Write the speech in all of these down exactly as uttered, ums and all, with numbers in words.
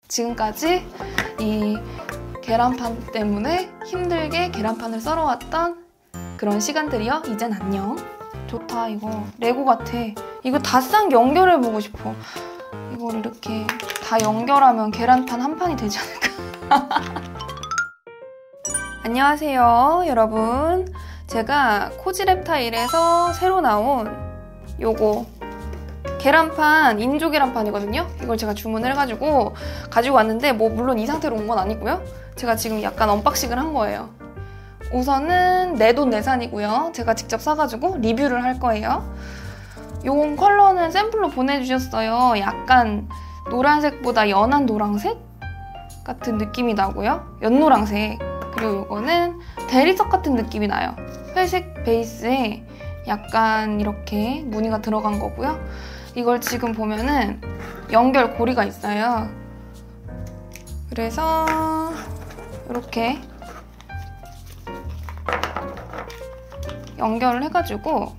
지금까지 이 계란판 때문에 힘들게 계란판을 썰어왔던 그런 시간들이요. 이젠 안녕. 좋다. 이거 레고 같아. 이거 다 싹 연결해보고 싶어. 이걸 이렇게 다 연결하면 계란판 한 판이 되지 않을까? 안녕하세요 여러분. 제가 코지랩타일에서 새로 나온 요거 계란판, 인조 계란판이거든요. 이걸 제가 주문을 해가지고 가지고 왔는데 뭐 물론 이 상태로 온 건 아니고요. 제가 지금 약간 언박싱을 한 거예요. 우선은 내돈내산이고요. 제가 직접 사가지고 리뷰를 할 거예요. 요건 컬러는 샘플로 보내주셨어요. 약간 노란색보다 연한 노란색 같은 느낌이 나고요. 연노란색. 그리고 요거는 대리석 같은 느낌이 나요. 회색 베이스에 약간 이렇게 무늬가 들어간 거고요. 이걸 지금 보면은 연결 고리가 있어요. 그래서 이렇게 연결을 해가지고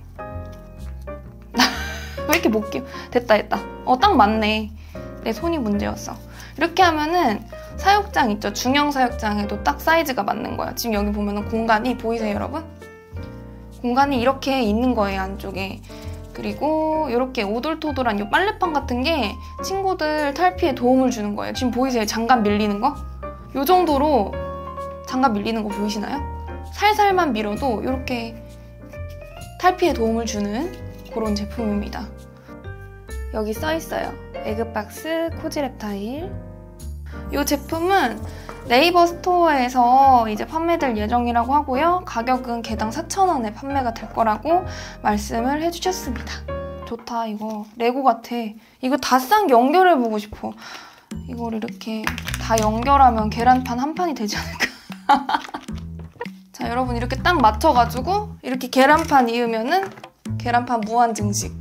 왜 이렇게 못 끼워? 됐다 됐다. 어, 딱 맞네. 내 손이 문제였어. 이렇게 하면은 사육장 있죠? 중형 사육장에도 딱 사이즈가 맞는 거예요. 지금 여기 보면은 공간이 보이세요 여러분? 공간이 이렇게 있는 거예요 안쪽에. 그리고 이렇게 오돌토돌한 이 빨래판 같은 게 친구들 탈피에 도움을 주는 거예요. 지금 보이세요? 장갑 밀리는 거? 이 정도로 장갑 밀리는 거 보이시나요? 살살만 밀어도 이렇게 탈피에 도움을 주는 그런 제품입니다. 여기 써있어요. 에그박스 코지랩타일. 이 제품은 네이버 스토어에서 이제 판매될 예정이라고 하고요. 가격은 개당 사천 원에 판매가 될 거라고 말씀을 해주셨습니다. 좋다. 이거 레고 같아. 이거 다 싹 연결해보고 싶어. 이걸 이렇게 다 연결하면 계란판 한 판이 되지 않을까? 자, 여러분 이렇게 딱 맞춰가지고 이렇게 계란판 이으면은 계란판 무한 증식.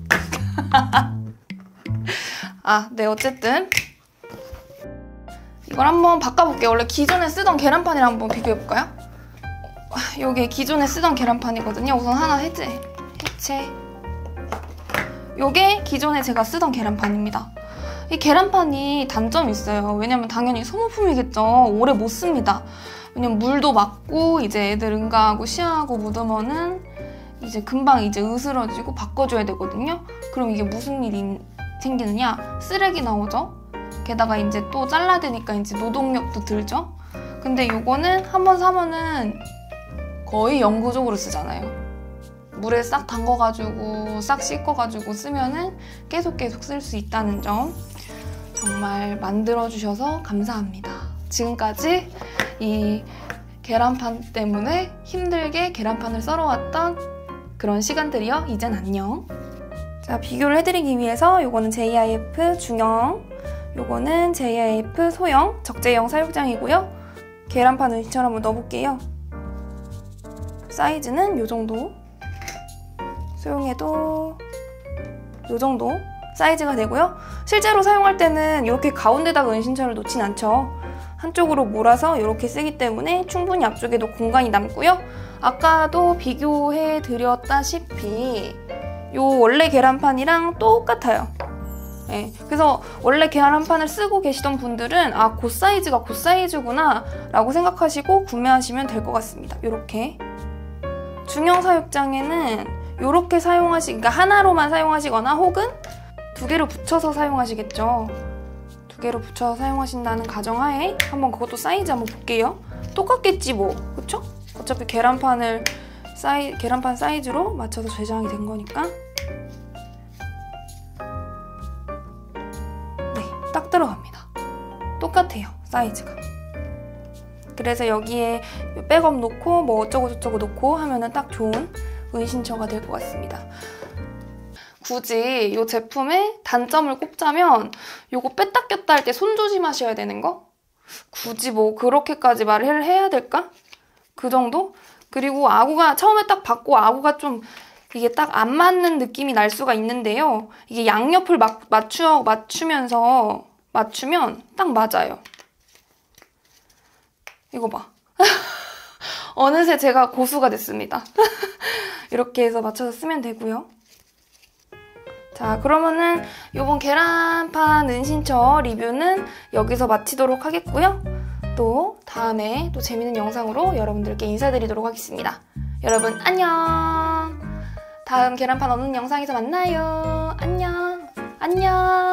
아, 네, 어쨌든 이걸 한번 바꿔볼게요. 원래 기존에 쓰던 계란판이랑 한번 비교해볼까요? 이게 기존에 쓰던 계란판이거든요. 우선 하나 해제. 해체. 이게 기존에 제가 쓰던 계란판입니다. 이 계란판이 단점이 있어요. 왜냐면 당연히 소모품이겠죠. 오래 못 씁니다. 왜냐면 물도 맞고 이제 애들 응가하고 시야하고 묻으면은 이제 금방 이제 으스러지고 바꿔줘야 되거든요. 그럼 이게 무슨 일이 생기느냐? 쓰레기 나오죠? 게다가 이제 또 잘라야 되니까 이제 노동력도 들죠? 근데 이거는 한번 사면은 거의 영구적으로 쓰잖아요. 물에 싹 담궈가지고 싹 씻어가지고 쓰면은 계속 계속 쓸 수 있다는 점 정말 만들어주셔서 감사합니다. 지금까지 이 계란판 때문에 힘들게 계란판을 썰어왔던 그런 시간들이요. 이젠 안녕. 자, 비교를 해드리기 위해서 요거는 제이아이에프 중형, 요거는 제이아이에프 소형, 적재형 사육장이고요. 계란판 은시처럼 한번 넣어볼게요. 사이즈는 요 정도. 소형에도 요 정도 사이즈가 되고요. 실제로 사용할 때는 이렇게 가운데다가 은신처를 놓진 않죠. 한쪽으로 몰아서 이렇게 쓰기 때문에 충분히 앞쪽에도 공간이 남고요. 아까도 비교해 드렸다시피 요 원래 계란판이랑 똑같아요. 네, 그래서 원래 계란판을 쓰고 계시던 분들은 아, 그 사이즈가 그 사이즈구나 라고 생각하시고 구매하시면 될 것 같습니다. 요렇게 중형 사육장에는 요렇게 사용하시, 그러니까 하나로만 사용하시거나 혹은 두 개로 붙여서 사용하시겠죠. 두 개로 붙여서 사용하신다는 가정하에 한번 그것도 사이즈 한번 볼게요. 똑같겠지 뭐, 그쵸? 어차피 계란판을 사이, 계란판 사이즈로 맞춰서 제작이 된 거니까. 네, 딱 들어갑니다. 똑같아요, 사이즈가. 그래서 여기에 백업 놓고 뭐 어쩌고 저쩌고 놓고 하면은 딱 좋은 은신처가 될 것 같습니다. 굳이 이 제품의 단점을 꼽자면 요거 뺐다 꼈다 할 때 손 조심하셔야 되는 거? 굳이 뭐 그렇게까지 말을 해야 될까? 그 정도? 그리고 아구가 처음에 딱 받고 아구가 좀 이게 딱 안 맞는 느낌이 날 수가 있는데요. 이게 양옆을 막 맞추, 맞추면서 맞추면 딱 맞아요. 이거 봐. 어느새 제가 고수가 됐습니다. 이렇게 해서 맞춰서 쓰면 되고요. 자, 그러면은 요번 계란판 은신처 리뷰는 여기서 마치도록 하겠고요. 또 다음에 또 재밌는 영상으로 여러분들께 인사드리도록 하겠습니다. 여러분 안녕. 다음 계란판 얻는 영상에서 만나요. 안녕. 안녕.